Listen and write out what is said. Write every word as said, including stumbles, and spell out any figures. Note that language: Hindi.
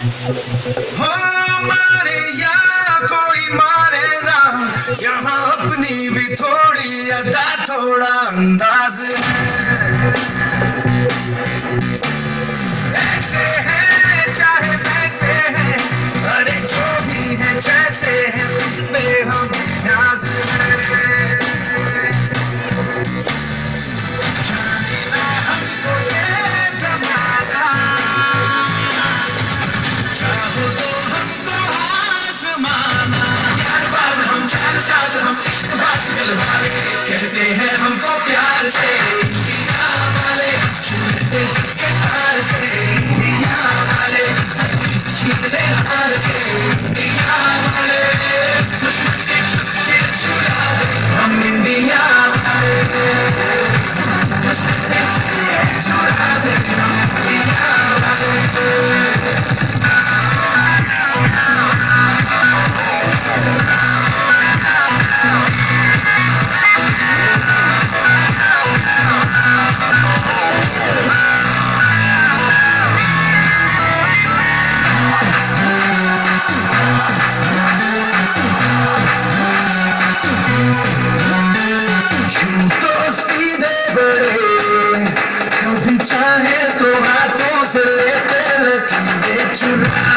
हो मारे या कोई मारे ना, यहाँ अपनी भी थोड़ी अदा थोड़ा अंदाज है। ऐसे है चाहे वैसे है, अरे जो भी है जैसे है, खुद पे हम नाज है। जाने ना हमको ये जमाना, चाहो तो हमको आजमाना। यारबाज हम, जालसाज हम, इश्क बात दिल वाले, कहते हैं हमको प्यार से इंडिया वाले, छूटते के हार से इंडिया वाले, छीन ले हार से इंडिया वाले, दुश्मन के छक्के छुड़ा दे हम इंडिया वाले, दुश्मन के छक्के छुड़ा दे हम इंडिया वाले। यूं तो सीधे बड़े, कभी चाहे तो हाथों से लेते लकीरें चुरा